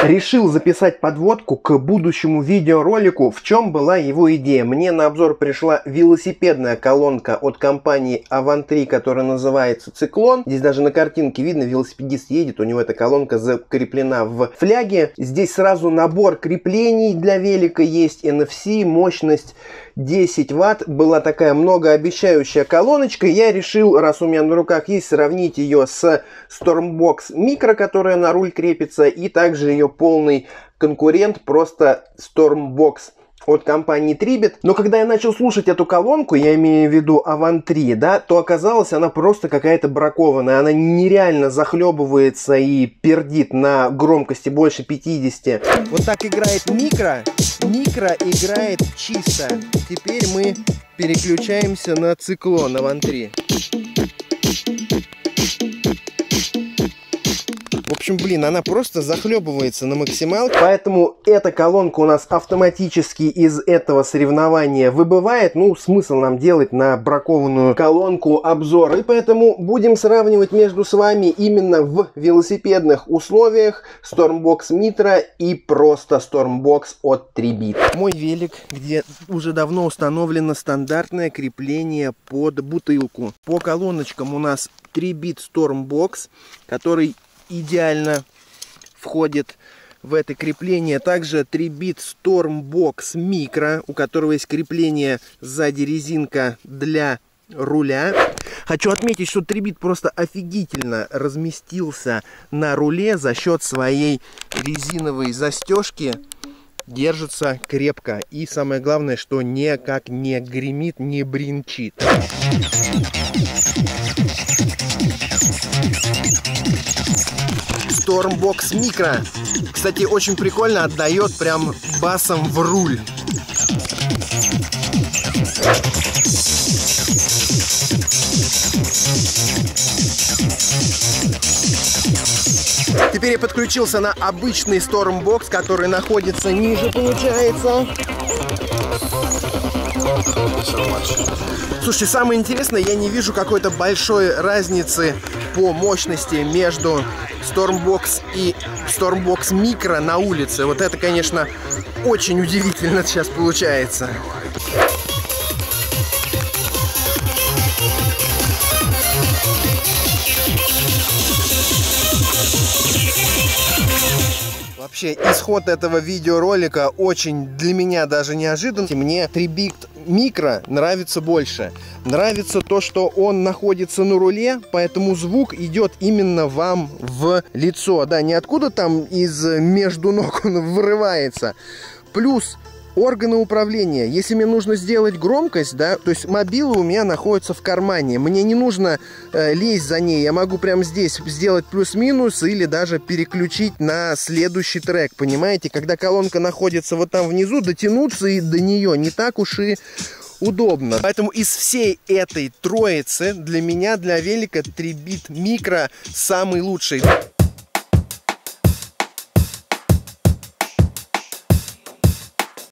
Решил записать подводку к будущему видеоролику. В чем была его идея? Мне на обзор пришла велосипедная колонка от компании Avantri, которая называется Циклон. Здесь даже на картинке видно, велосипедист едет, у него эта колонка закреплена в фляге. Здесь сразу набор креплений для велика есть, NFC, мощность 10 Вт. Была такая многообещающая колоночка. Я решил, раз у меня на руках есть, сравнить ее с Stormbox Micro, которая на руль крепится, и также ее полный конкурент, просто Stormbox от компании Tribit. Но когда я начал слушать эту колонку, я имею в виду Avantri, да, то оказалось, она просто какая-то бракованная. Она нереально захлебывается и пердит на громкости больше 50. Вот так играет микро. Микро играет чисто. Теперь мы переключаемся на Циклон Avantri. В общем, блин, она просто захлебывается на максималке. Поэтому эта колонка у нас автоматически из этого соревнования выбывает. Ну, смысл нам делать на бракованную колонку обзор. И поэтому будем сравнивать между с вами именно в велосипедных условиях Stormbox Micro и просто Stormbox от Tribit. Мой велик, где уже давно установлено стандартное крепление под бутылку. По колоночкам у нас Tribit Stormbox, который идеально входит в это крепление. Также Tribit Stormbox Micro, у которого есть крепление сзади, резинка для руля. Хочу отметить, что Tribit просто офигительно разместился на руле за счет своей резиновой застежки. Держится крепко. И самое главное, что никак не гремит, не бринчит. Stormbox Micro. Кстати, очень прикольно отдает прям басом в руль. Теперь я подключился на обычный Stormbox, который находится ниже, получается. Слушайте, самое интересное, я не вижу какой-то большой разницы по мощности между Stormbox и Stormbox Micro на улице. Вот это, конечно, очень удивительно сейчас получается. Вообще, исход этого видеоролика очень для меня даже неожиданный. Мне Tribit Micro нравится больше. Нравится то, что он находится на руле, поэтому звук идет именно вам в лицо. Да, не откуда там из между ног он вырывается. Плюс органы управления. Если мне нужно сделать громкость, да, то есть мобила у меня находится в кармане. Мне не нужно лезть за ней. Я могу прямо здесь сделать плюс-минус или даже переключить на следующий трек. Понимаете? Когда колонка находится вот там внизу, дотянуться и до нее не так уж и удобно. Поэтому из всей этой троицы для меня, для велика, Tribit Micro самый лучший.